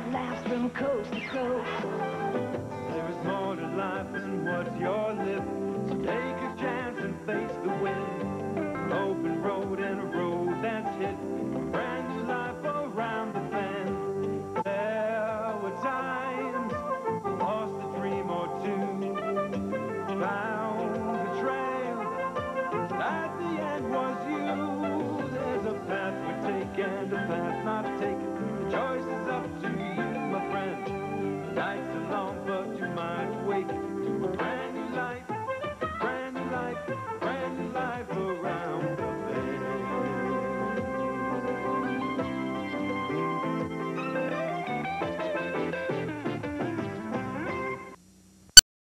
laughs from coast to coast. There is more to life than what's your lip. So take a chance and face the wind. An open road and a road that's hit